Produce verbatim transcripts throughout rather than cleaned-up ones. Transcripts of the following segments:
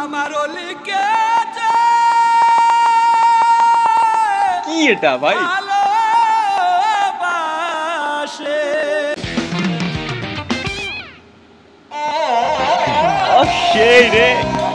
আমারও লিখে কি এটা ভাই ভালোবাসে ও সেই রে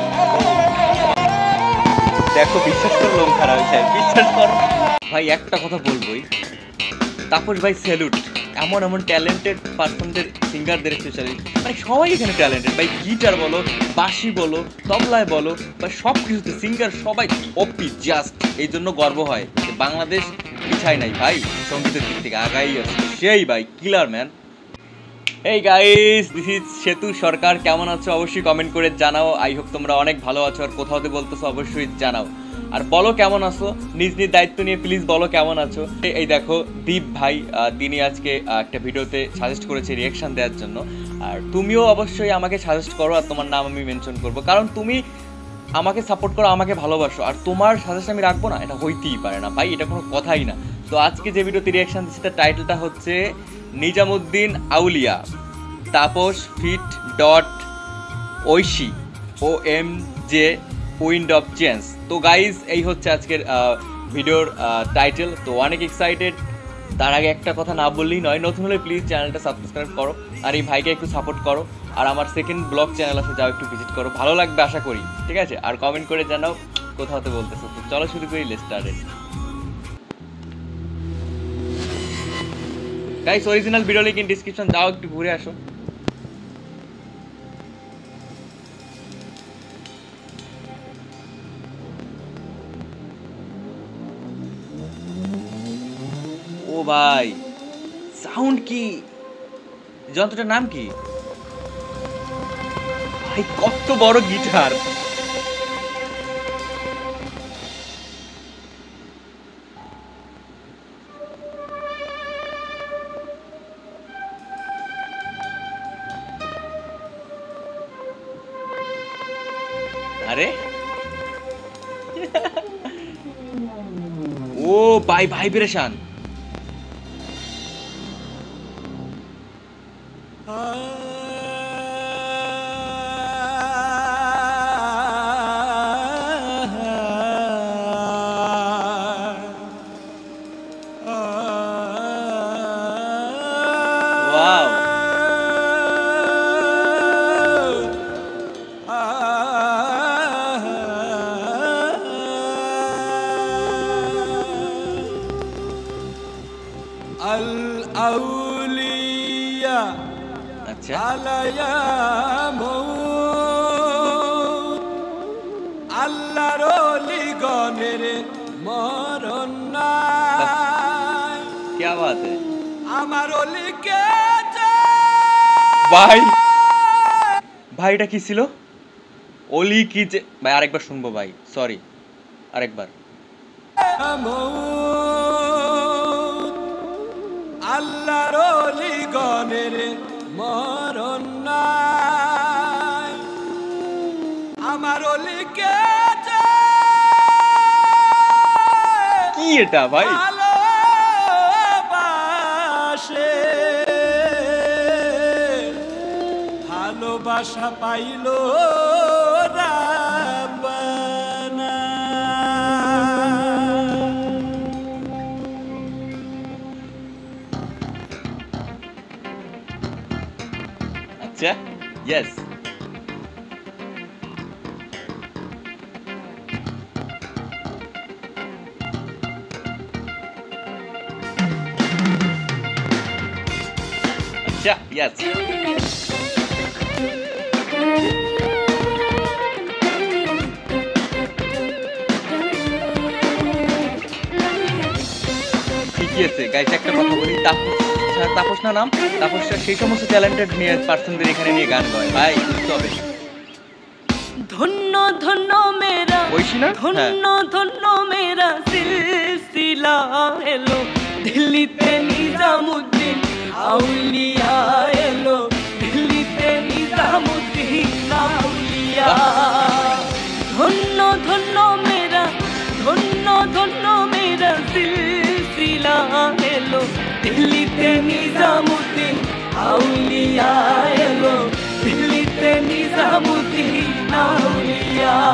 দেখো বিশ্বাস কর লোম খারাপ হয়েছে বিশ্বাস কর ভাই একটা কথা বলবোই তাপস ভাই স্যালুট এমন এমন ট্যালেন্টেড পার্সনদের সিঙ্গারদের স্পেশালি মানে সবাই এখানে ট্যালেন্টেড ভাই গিটার বলো বাঁশি বলো তবলায় বলো বা সব কিছুতে সিঙ্গার সবাই অপি জাস্ট এই জন্য গর্ব হয় যে বাংলাদেশ পিছায় নাই ভাই সঙ্গীতের দিক থেকে আগাই আছে সেই ভাই কিলার ম্যান। এই guys this is Setu Sarkar কেমন আছো অবশ্যই কমেন্ট করে জানাও আই হোপ তোমরা অনেক ভালো আছো আর কোথাওতে বলতেছো অবশ্যই জানাও আর বলো কেমন আছো নিজ নিজ দায়িত্ব নিয়ে প্লিজ বলো কেমন আছো। এই দেখো দীপ ভাই তিনি আজকে একটা ভিডিওতে সাজেস্ট করেছে রিয়াকশন দেওয়ার জন্য আর তুমিও অবশ্যই আমাকে সাজেস্ট করো আর তোমার নাম আমি মেনশন করবো কারণ তুমি আমাকে সাপোর্ট করো আমাকে ভালোবাসো আর তোমার সাজেস্ট আমি রাখবো না এটা হইতেই পারে না ভাই এটা কোনো কথাই না। তো আজকে যে ভিডিওতে রিয়াকশন দিচ্ছি তার টাইটেলটা হচ্ছে নিজামুদ্দিন আউলিয়া তাপস ফিট ডট ঐশী ও M J wind of change. তো গাইজ এই হচ্ছে আজকের ভিডিওর টাইটেল তো অনেক এক্সাইটেড। তার আগে একটা কথা না বললেই নয় নতুন হলে প্লিজ চ্যানেলটা সাবস্ক্রাইব করো আর এই ভাইকে একটু সাপোর্ট করো আর আমার সেকেন্ড ব্লগ চ্যানেল আছে যাও একটু ভিজিট করো ভালো লাগবে আশা করি ঠিক আছে আর কমেন্ট করে জানাও কোথাওতে বলতেছো। তো চলো শুরু করি let's start. Guys original video link in description যাও একটু ঘুরে আসো। ও ভাই সাউন্ড কি যন্ত্রটার নাম কি ভাই কত বড় গিটার আরে ও ভাই ভাইব্রেশন আউলিয়া আচ্ছা আলায়া আল্লাহর ওলি গণের মরণ নাই কি বাত है আমার ওলি কে ভাই ভাই এটা কি ছিল ওলি কি যে ভাই আরেকবার শুনবো ভাই সরি আরেকবার আল্লাহর ওলি গণের মরণ নাই আমার ওলি কে কি এটা ভাই ভালোবাসে ভালোবাসা পাইলো রাব্বানা। আচ্ছা ইয়েস আচ্ছা ইয়েস ঠিকই আছে গাইস একটা কথা বলি তাপস তাপস না নাম তাপস সেই সমস্ত ট্যালেন্টেড নিয়ে পার্সনদের এখানে নিয়ে গান গায় ভাই বুঝতে হবে ধন্য ধন্য মেরা ঐশী না ধন্য ধন্য মেরা সিলসিলা এলো দিল্লিতে নিজামুদ্দিন আউলিয়া এলো দিল্লিতে নিজামুদ্দিন আউলিয়া ধন্য ধন্য মেরা ধন্য ধন্য মেরা সিলসিলা এলো দিল্লিতে নিজামুদ্দিন আউলিয়া এলো দিল্লিতে নিজামুদ্দিন আউলিয়া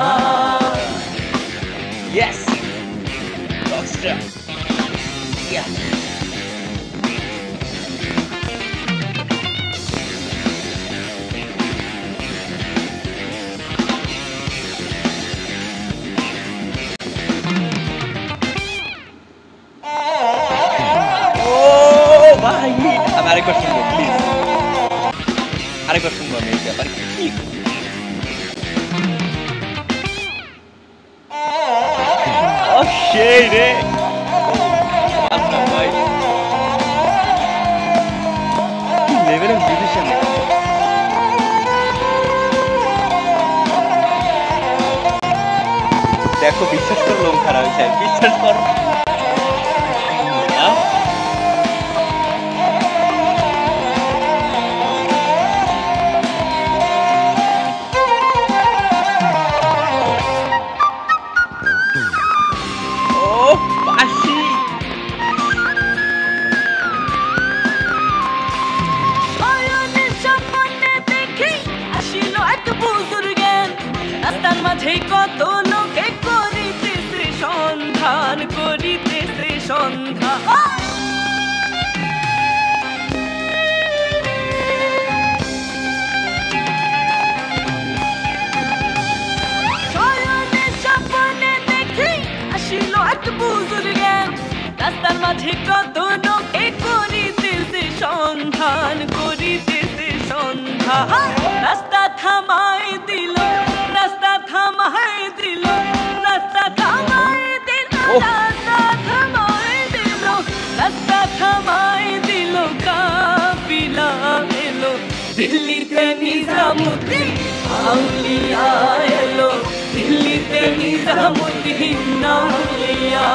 আরেকবার শুনবো প্লিজ, আরেকবার শুনবো আমি এই ব্যাপারে কি। ও সেই রে আপনার ভাই কি লেভেলের মিউজিশিয়ান। দেখো বিশ্বাস করো লোম খারাপ হয়েছে, বিশ্বাস করো। কত লোকে করিতেছে সন্ধান, করিতেছে সন্ধান। শয়নে স্বপ্নে দেখি আসিল এক বুজুর্গের, রাস্তার মাঝে কত লোকে করিতেছে সন্ধান, করিতেছে সন্ধান। রাস্তা থামাই দিল, রাস্তা থামাই দিল, রাস্তা থামাই দিল, রাস্তা থামাই দিল, রাস্তা থামাই দিল, কাফিলা এলো দিল্লিতে নিজামুদ্দিন আউলিয়া এলো, দিল্লিতে নিজামুদ্দিন আউলিয়া।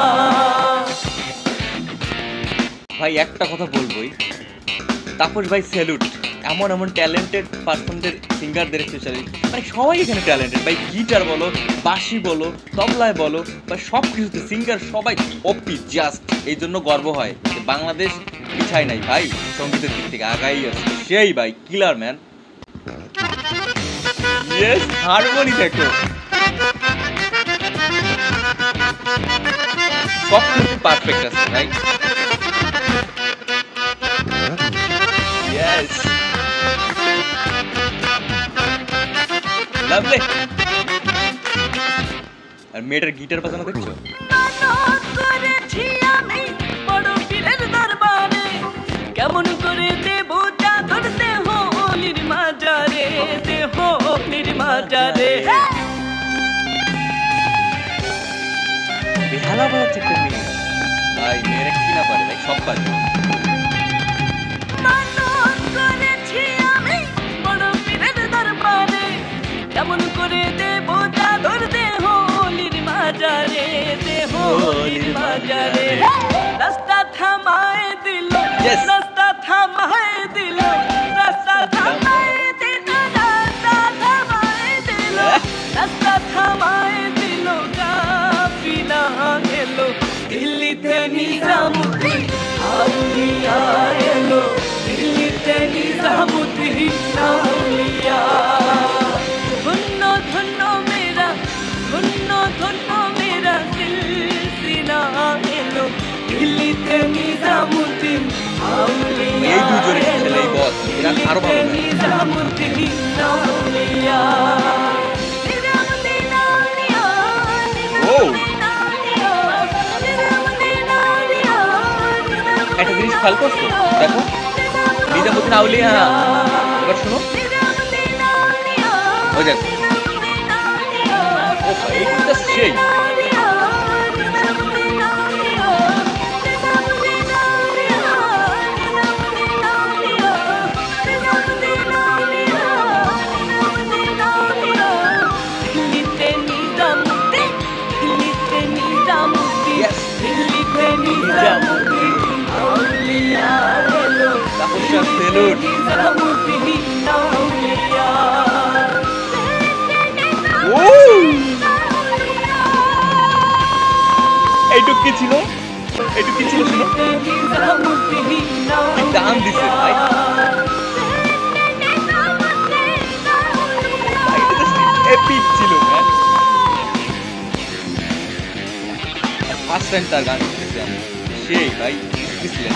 ভাই একটা কথা বলবোই, তাপস ভাই স্যালুট। এমন এমন ট্যালেন্টেড পার্সনদের, সিঙ্গারদের স্পেশালি, মানে সবাই এখানে ট্যালেন্টেড ভাই। গিটার বলো, বাঁশি বলো, তবলায় বলো, বা সব কিছুতে সিঙ্গার সবাই অপি জাস্ট। এই জন্য গর্ব হয় যে বাংলাদেশ পিছায় নাই ভাই, সঙ্গীতের দিক থেকে আগাই আছে সেই ভাই, কিলার ম্যান। ইয়েস, হারমোনি দেখো, সব কিছু পারফেক্ট আছে ভাই। Yes. Lovely. আর মেয়েটার গিটার বাজানো দেখছো? কেমন করে দেব চাদর দেহ নির্মাজারে, দেহ নির্মাজারে। বেহালা বাজাচ্ছে একটা মেয়ে ভাই, মেয়েরা কি না পারে ভাই, সব পারে। কেমন করে দেব চাদর দেহ নির্মাজারে, দেহ নির্মাজারে। রাস্তা থামায় দিল, রাস্তা থামায় দিল, রাস্তা থামায় দিল, রাস্তা থামায় দিল, রাস্তা থামায় দিল, কাফিলা এলো দিল্লিতে নিজামুদ্দিন আউলিয়া এলো, দিল্লিতে নিজামুদ্দিন আউলিয়া। ধন্য ধন্য মেরা, ধন্য ধন্য মেরা সিলসিলা এলো, দিল্লিতে নিজামুদ্দিন আউলিয়া এই দুজনের ছেলে এই বস, এরা আরো ভালো। নিজামুদ্দিন আউলিয়া। ও একটা জিনিস খেয়াল করছো, দেখো নিজামুদ্দিন আউলিয়া। এবার শোনো, ওই দেখো, ও ভাই এটা সেই। স্যালুট। এইটুক কি ছিল, এইটুক কি ছিল শুনো, দাম দিছে ভাই। এপিক ছিল ফার্স্ট টাইম তার গান শুনতেছি আমি, সেই ভাই ছিলেন।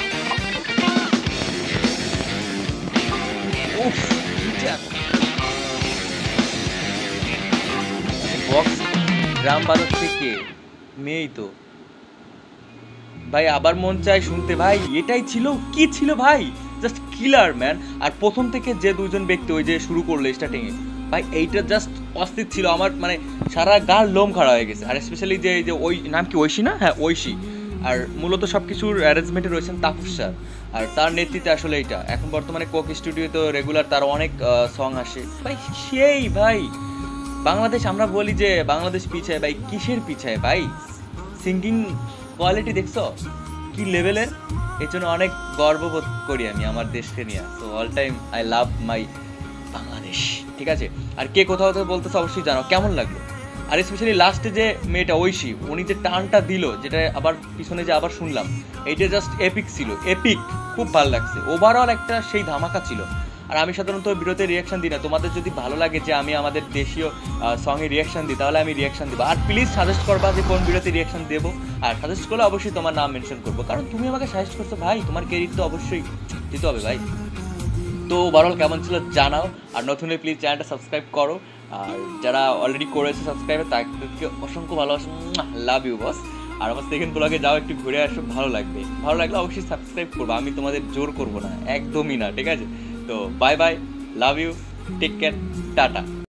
বক্স ড্রাম বাজাচ্ছে কে? মেয়েই তো ভাই। আবার মন চায় শুনতে ভাই, এটাই ছিল কি ছিল ভাই। জাস্ট কিলার ম্যান। আর প্রথম থেকে যে দুজন ব্যক্তি ওই যে শুরু করলো স্টার্টিংয়ে, ভাই এইটা জাস্ট অস্থির ছিল। আমার মানে সারা গার লোম খাড়া হয়ে গেছে। আর স্পেশালি যে যে ওই নাম কি ঐশী না, হ্যাঁ ঐশী। আর মূলত সব কিছুর অ্যারেঞ্জমেন্টে রয়েছেন তাপস স্যার, আর তার নেতৃত্বে আসলে এইটা এখন বর্তমানে কোক স্টুডিওতে রেগুলার তার অনেক সং আসে ভাই। সেই ভাই বাংলাদেশ, আমরা বলি যে বাংলাদেশ পিছায়, ভাই কিসের পিছায় ভাই? সিঙ্গিং কোয়ালিটি দেখছো কি লেভেলের? এর জন্য অনেক গর্ববোধ করি আমি আমার দেশকে নিয়ে। So all time I love my Bangladesh, ঠিক আছে? আর কে কোথাও থেকে বলতেছে অবশ্যই জানো কেমন লাগলো। আর স্পেশালি লাস্টে যে মেয়েটা ঐশী, উনি যে টানটা দিল, যেটা আবার পিছনে যে আবার শুনলাম, এইটা জাস্ট এপিক ছিল, এপিক। খুব ভালো লাগছে, ওভারঅল একটা সেই ধামাকা ছিল। আর আমি সাধারণত ভিডিওতে রিয়াকশন দিই না, তোমাদের যদি ভালো লাগে যে আমি আমাদের দেশীয় সঙ্গে রিয়াকশন দিই তাহলে আমি রিয়াকশন দেবো। আর প্লিজ সাজেস্ট করবা যে কোন ভিডিওতে রিয়াকশন দেবো, আর সাজেস্ট করলে অবশ্যই তোমার নাম মেনশন করবো, কারণ তুমি আমাকে সাজেস্ট করছো ভাই, তোমার ক্রেডিট তো অবশ্যই দিতে হবে ভাই। তো ওভারঅল কেমন ছিল জানাও, আর নতুন হলে প্লিজ চ্যানেলটা সাবস্ক্রাইব করো, আর যারা অলরেডি করেছে সাবস্ক্রাইব তাদেরকে অসংখ্য ভালোবাসা, লাভ ইউ বস। আর আমার সেকেন্ড ব্লগে যাও, একটু ঘুরে আসো, ভালো লাগবে। ভালো লাগলে অবশ্যই সাবস্ক্রাইব করবো, আমি তোমাদের জোর করবো না, একদমই না, ঠিক আছে? তো bye bye, love you, take care, tata.